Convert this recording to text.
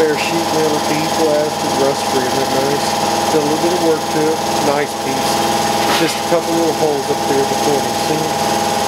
spare sheet metal, PE plastic, rust free, isn't that nice? Did a little bit of work to it. Nice piece. Just a couple little holes up there at the corner. See?